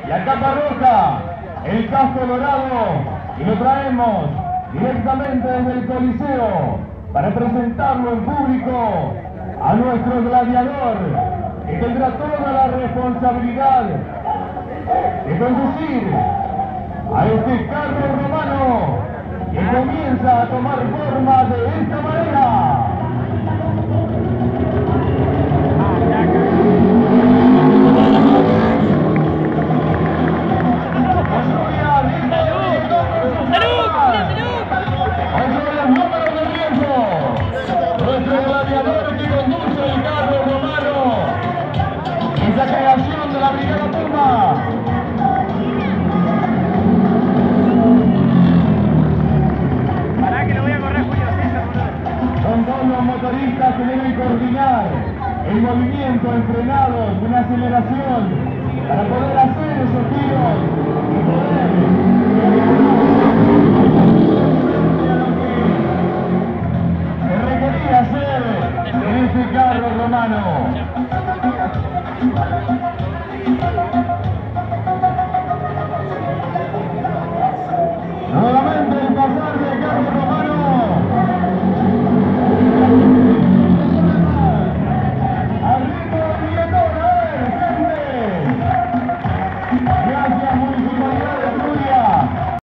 la capa roja, el casco dorado, y lo traemos directamente desde el Coliseo para presentarlo en público a nuestro gladiador, que tendrá toda la responsabilidad de conducir a este carro romano que comienza a tomar forma de esta manera. Creación de la Brigada Puma. Pará que lo voy a correr, Julio César, boludo. Son todos los motoristas que deben coordinar el movimiento en frenados, en aceleración, para poder hacer esos tiros y poder se requería hacer en este carro romano.